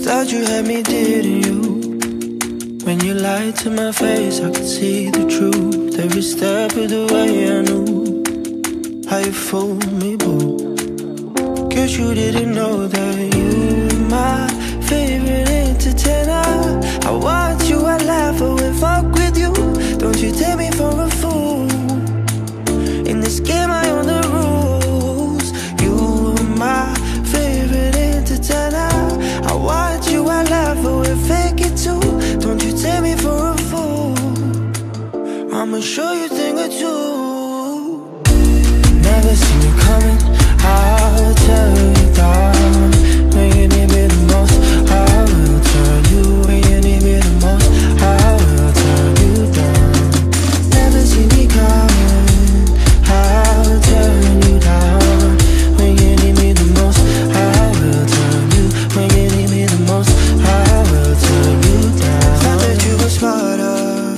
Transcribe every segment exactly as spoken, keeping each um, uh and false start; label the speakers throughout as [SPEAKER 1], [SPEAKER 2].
[SPEAKER 1] Thought you had me, didn't you? When you lied to my face, I could see the truth. Every step of the way I knew how you fooled me, boo. Guess you didn't know that you were my favorite entertainer. I watch you, I laugh, I will fuck with you. Don't you take me for a fool. In this game I own the rules. You were my favorite entertainer. I watch you, I laugh, I will fake it too. Don't you take me for a fool. I'ma show you a thing or two. Never seen you coming, I'll tell you down. When you need me the most, I will tell you. When you need me the most, I will tell you down. Never seen me coming, I'll tell you down. When you need me the most, I will tell you. When you need me the most, I will tell you down. Thought that you were smarter,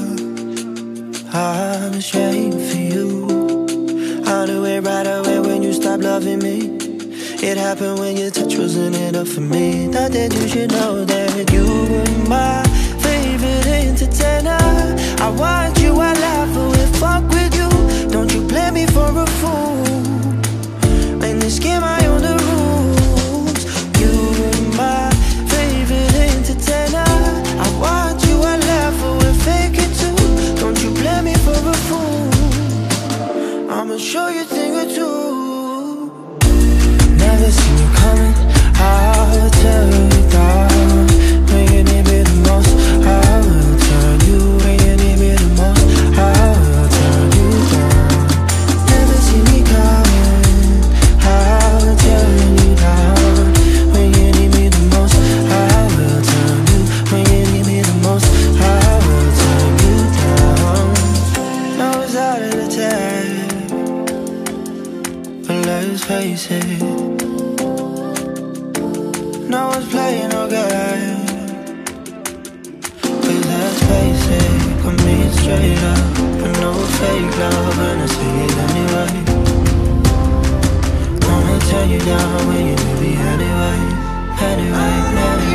[SPEAKER 1] I'm ashamed for you. I knew it right away when you stopped loving me. It happened when your touch wasn't enough for me. Thought that you should know that you were my favorite entertainer. I watch you, I laugh, I will fuck with you. Don't you play me for a fool. In this game I own the rules. You were my favorite entertainer. I watch you, I laugh, I will fake it too. Don't you play me for a fool. I'ma show you a thing or two. Never seen you coming, I'll tell you down. When you need me the most, I will tell you. When you need me the most, I will tell you down. Never seen me coming, I'll tell you down. When you need me the most, I will tell you. When you need me the most, I will tell you down. Now it's out of the tag, but let's face it, no one's playing no game. But let's face it, come meet straight up, but no fake love, and I see it anyway. Gonna turn you down when you need me anyway, anyway, anyway.